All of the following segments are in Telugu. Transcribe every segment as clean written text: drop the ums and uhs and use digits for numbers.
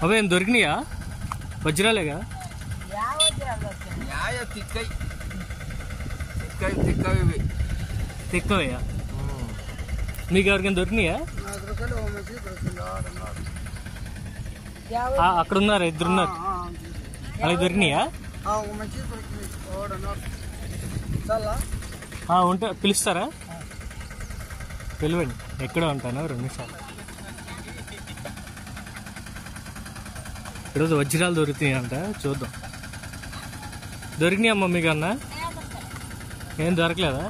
అవే ఏం దొరికినాయా? వజ్రాలేగా? తిక్కవయ్యా? మీకు ఎవరికైనా దొరికినాయా? అక్కడ ఉన్నారు, ఇద్దరున్నారు. అలాగే దొరికినాయా? ఉంటే పిలుస్తారా? పిలవండి, ఎక్కడో ఉంటాను 2 నిమిషాలు. ఈరోజు వజ్రాలు దొరుకుతాయి అంట, చూద్దాం. దొరికినాయమ్మా మీకు అన్న? ఏం దొరకలేదా?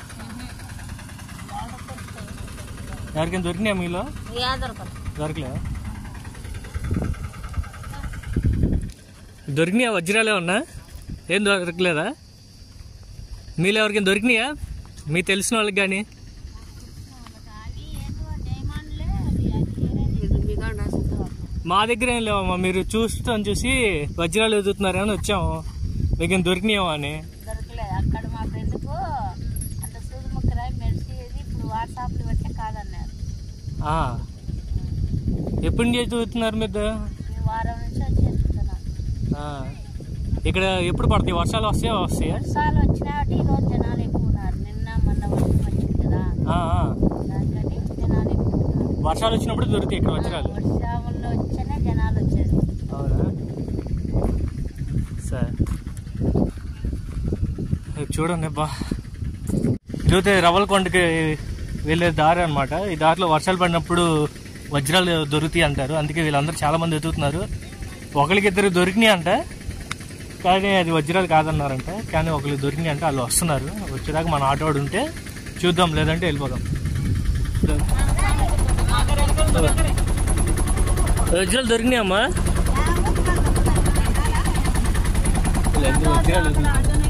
ఎవరికైనా దొరికినాయా మీలో? దొరకలేదా? దొరికినాయా వజ్రాలే ఉన్నా? ఏం దొరకలేదా? మీలో ఎవరికైనా దొరికినాయా? మీకు తెలిసిన వాళ్ళకి కానీ? మా దగ్గర ఏం లేవమ్మా, మీరు చూసి వజ్రాలు ఎదుగుతున్నారని వచ్చాము. మీకు దొరికినాయో అని. ఎప్పటి నుంచి చదువుతున్నారు మీరు? ఇక్కడ ఎప్పుడు పడతాయి వర్షాలు? వస్తాయా? వర్షాలు వచ్చినాయి, ఈరోజు జనాలు ఎక్కువ ఉన్నారు. నిన్న మొన్న వర్షం వచ్చింది కదా, దానికని జనాలు ఎక్కువ ఉన్నారు. వర్షాలు వచ్చినప్పుడు దొరుకుతాయి ఇక్కడ వజ్రాలు? వర్షాలలో వచ్చేనే జనాలు వచ్చేది. అవునా? సరే చూడండి బా, చూస్తే రవ్వలకొండకి వెళ్ళే దారి అనమాట. ఈ దారిలో వర్షాలు పడినప్పుడు వజ్రాలు దొరుకుతాయి అంటారు, అందుకే వీళ్ళందరూ చాలా మంది ఎదుగుతున్నారు. ఒకరికిద్దరు దొరికినాయి అంట, కానీ అది వజ్రాలు కాదన్నారంట. కానీ ఒకరికి దొరికినాయి అంటే వాళ్ళు వస్తున్నారు. వచ్చేదాకా మన ఆటోడు ఉంటే చూద్దాం, లేదంటే వెళ్ళిపోదాం. వజ్రాలు దొరికినాయమ్మా? వజ్రాలు